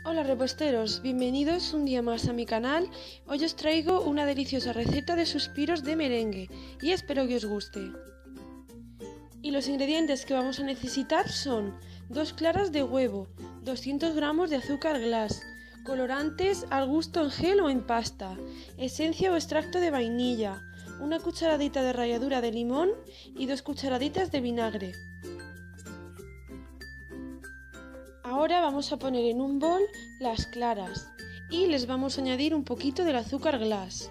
Hola reposteros, bienvenidos un día más a mi canal. Hoy os traigo una deliciosa receta de suspiros de merengue y espero que os guste. Y los ingredientes que vamos a necesitar son 2 claras de huevo, 200 gramos de azúcar glass, colorantes al gusto en gel o en pasta, esencia o extracto de vainilla, una cucharadita de ralladura de limón y 2 cucharaditas de vinagre. Ahora vamos a poner en un bol las claras y les vamos a añadir un poquito del azúcar glass.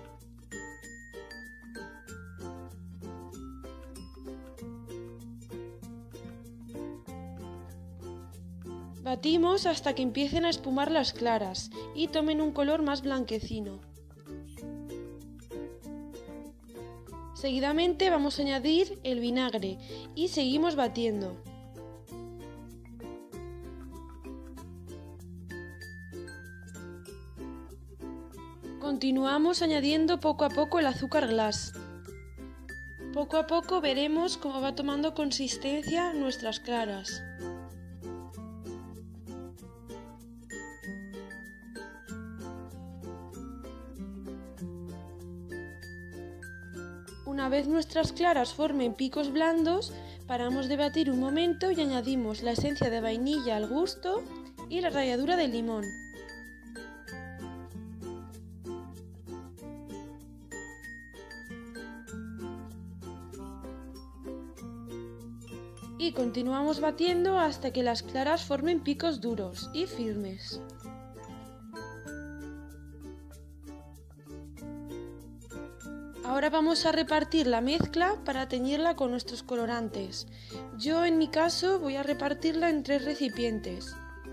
Batimos hasta que empiecen a espumar las claras y tomen un color más blanquecino. Seguidamente vamos a añadir el vinagre y seguimos batiendo. Continuamos añadiendo poco a poco el azúcar glass. Poco a poco veremos cómo va tomando consistencia nuestras claras. Una vez nuestras claras formen picos blandos, paramos de batir un momento y añadimos la esencia de vainilla al gusto y la ralladura de limón. Y continuamos batiendo hasta que las claras formen picos duros y firmes. Ahora vamos a repartir la mezcla para teñirla con nuestros colorantes. Yo en mi caso voy a repartirla en 3 recipientes.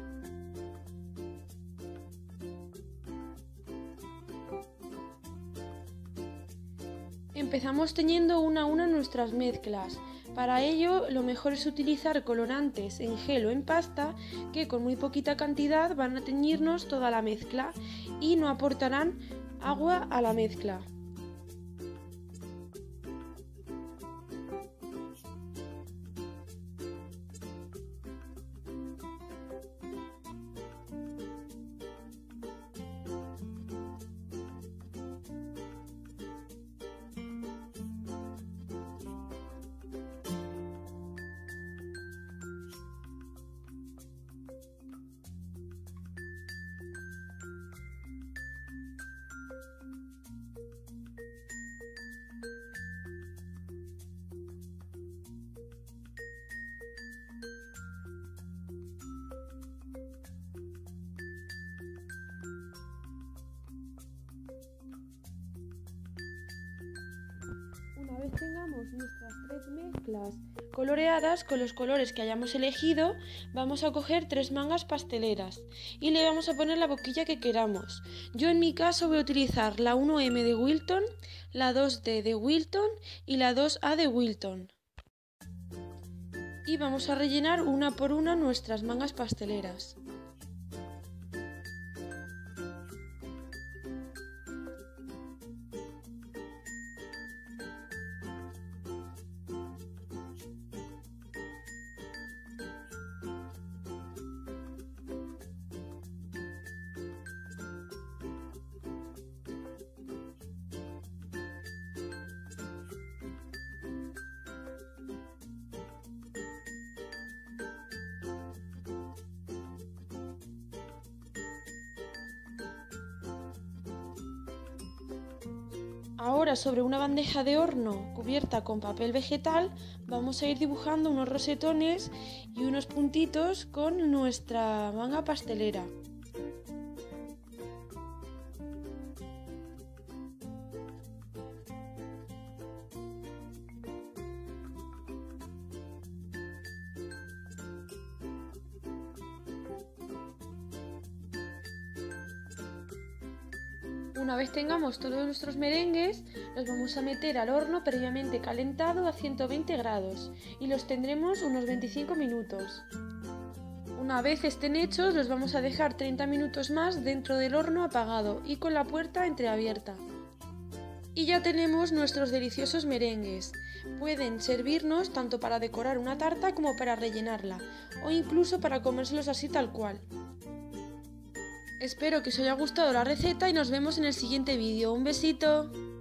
Empezamos teñiendo una a una nuestras mezclas. Para ello lo mejor es utilizar colorantes en gel o en pasta que con muy poquita cantidad van a teñirnos toda la mezcla y no aportarán agua a la mezcla. Una vez tengamos nuestras 3 mezclas coloreadas con los colores que hayamos elegido, vamos a coger 3 mangas pasteleras y le vamos a poner la boquilla que queramos. Yo en mi caso voy a utilizar la 1M de Wilton, la 2D de Wilton y la 2A de Wilton. Y vamos a rellenar una por una nuestras mangas pasteleras. Ahora sobre una bandeja de horno cubierta con papel vegetal vamos a ir dibujando unos rosetones y unos puntitos con nuestra manga pastelera. Una vez tengamos todos nuestros merengues, los vamos a meter al horno previamente calentado a 120 grados y los tendremos unos 25 minutos. Una vez estén hechos, los vamos a dejar 30 minutos más dentro del horno apagado y con la puerta entreabierta. Y ya tenemos nuestros deliciosos merengues. Pueden servirnos tanto para decorar una tarta como para rellenarla, o incluso para comérselos así tal cual. Espero que os haya gustado la receta y nos vemos en el siguiente vídeo. ¡Un besito!